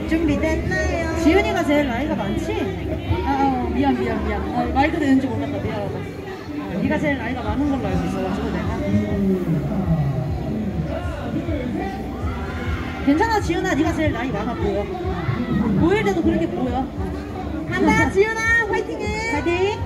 준비됐나요? 지은이가 제일 나이가 많지? 미안. 마이크 되는지 몰랐다. 미안하다. 네가 제일 나이가 많은 걸로 알고 있어가지고 내가. 괜찮아 지은아, 네가 제일 나이 많아 보여. 보일 때도 그렇게 보여. 간다 지은아, 화이팅해. 파이팅.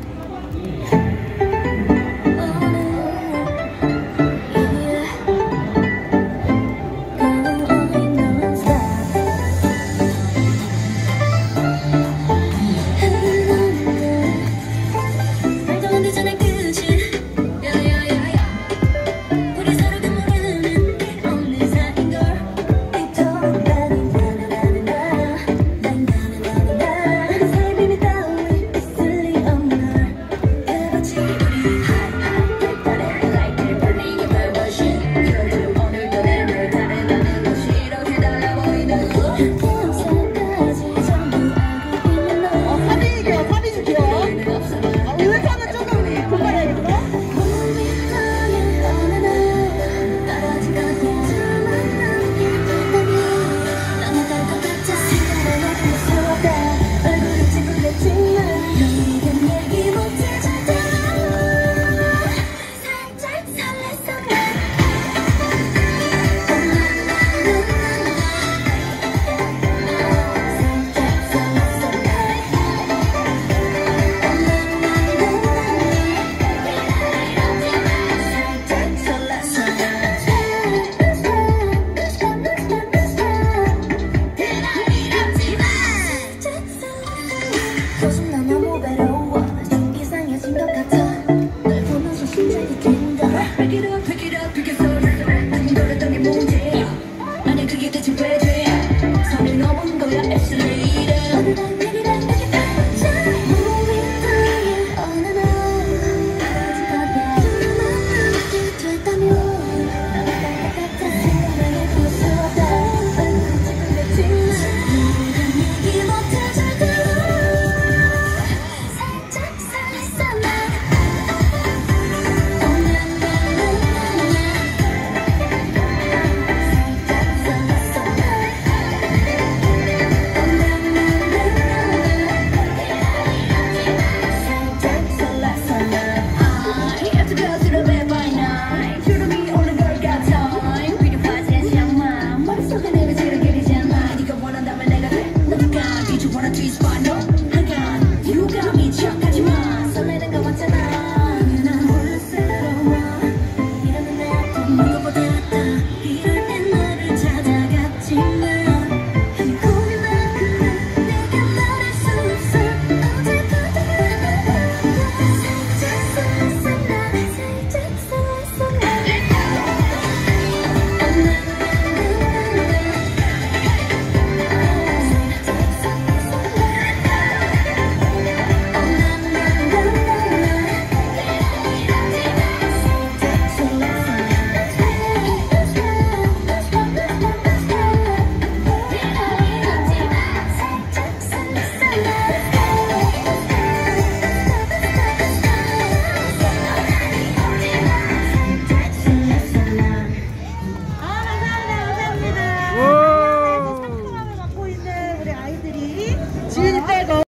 요즘 나 너무 외로워. 좀 이상해진 것 같아. 널 보면서 심장이 뛴다. Pick it up, pick it up, pick it up. 아니 노랬더니 문제야. 아니 그게 대체 왜 돼? 선을 넘은 거야 actually.